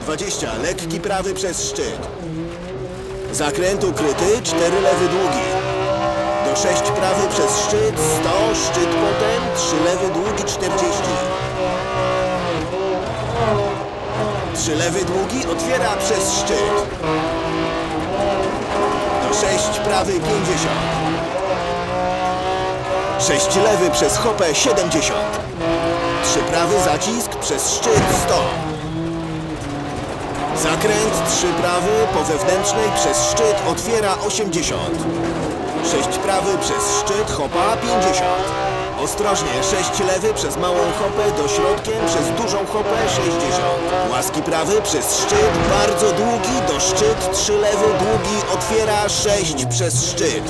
20. Lekki prawy przez szczyt. Zakręt ukryty, 4 lewy długi. Do 6 prawy przez szczyt, 100, szczyt potem, 3 lewy długi, 40. 3 lewy długi, otwiera przez szczyt. Do 6 prawy, 50. 6 lewy przez hopę, 70. 3 prawy zacisk przez szczyt, 100. Zakręt 3 prawy po wewnętrznej przez szczyt otwiera 80. 6 prawy przez szczyt hopa 50. Ostrożnie 6 lewy przez małą hopę do środkiem przez dużą hopę 60. Łaski prawy przez szczyt bardzo długi do szczyt 3 lewy długi otwiera 6 przez szczyt.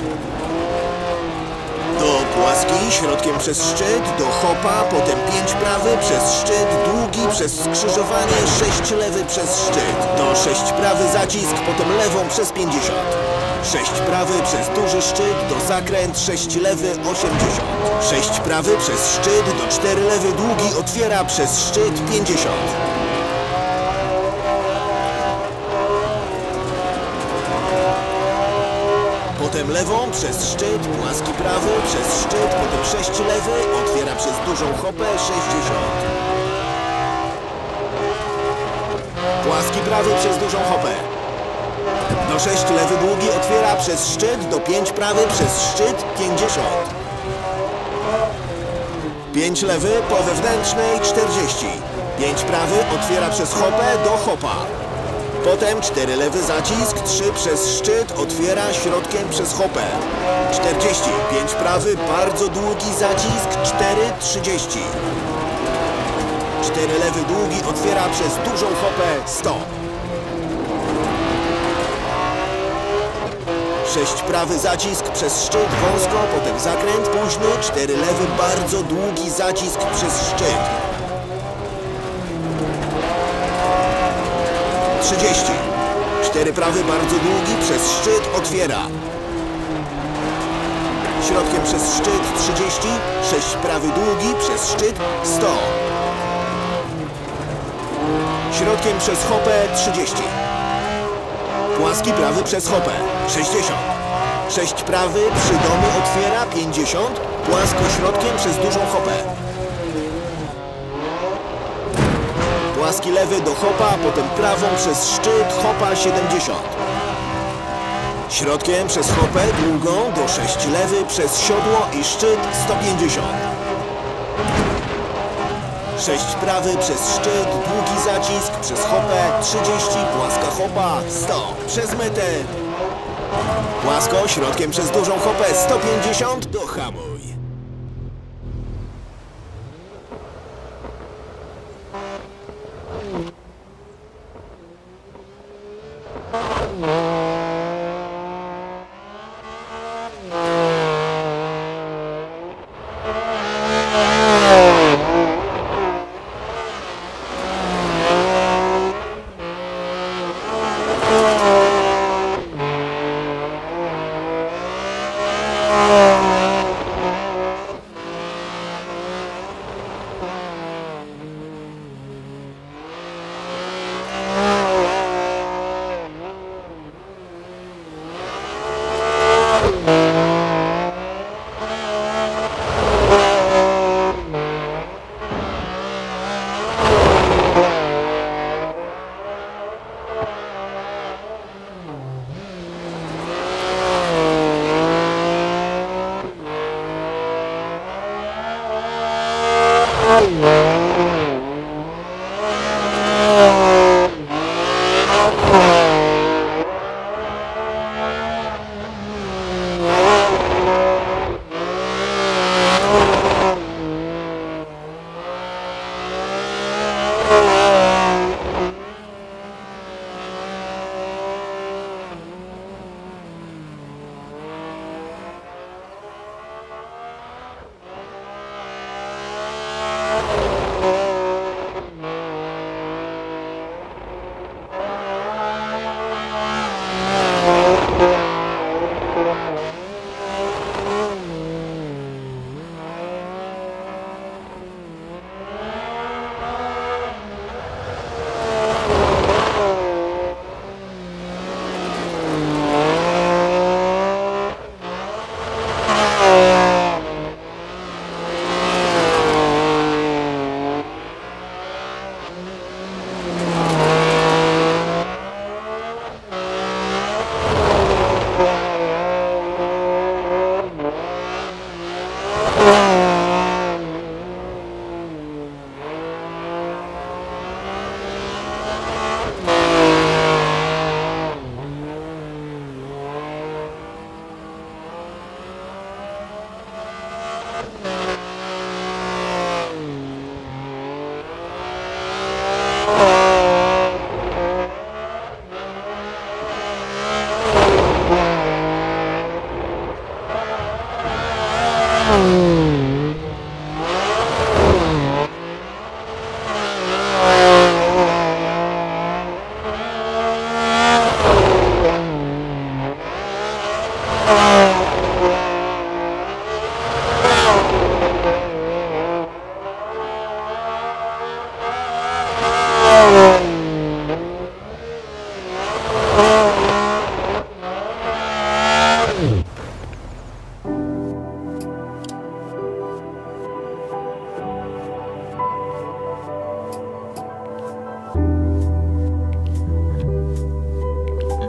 Do płaski, środkiem przez szczyt, do hopa, potem 5 prawy przez szczyt, długi przez skrzyżowanie, 6 lewy przez szczyt. Do 6 prawy zacisk, potem lewą przez 50. 6 prawy przez duży szczyt, do zakręt, 6 lewy 80. 6 prawy przez szczyt, do 4 lewy długi otwiera przez szczyt 50. Potem lewą przez szczyt, płaski prawy przez szczyt, potem 6 lewy, otwiera przez dużą hopę 60. Płaski prawy przez dużą hopę. Do 6 lewy długi otwiera przez szczyt, do 5 prawy przez szczyt 50. 5 lewy po wewnętrznej 40. 5 prawy otwiera przez hopę do hopa. Potem 4 lewy zacisk, 3 przez szczyt, otwiera środkiem przez hopę. 40, 5 prawy, bardzo długi zacisk, 4, 30. 4 lewy długi, otwiera przez dużą hopę, 100. 6 prawy zacisk przez szczyt, wąsko, potem zakręt późny, 4 lewy, bardzo długi zacisk przez szczyt. 30. 4 prawy bardzo długi przez szczyt otwiera. Środkiem przez szczyt 30. 6 prawy długi przez szczyt 100. Środkiem przez hopę 30. Płaski prawy przez hopę 60. 6 prawy przy domu otwiera 50. Płasko środkiem przez dużą hopę. Płaski lewy do hopa, potem prawą przez szczyt, hopa 70. Środkiem przez hopę, długą do 6 lewy przez siodło i szczyt 150. 6 prawy przez szczyt, długi zacisk przez hopę 30, płaska hopa 100. Przez metę. Płasko, środkiem przez dużą hopę 150, do hamuj.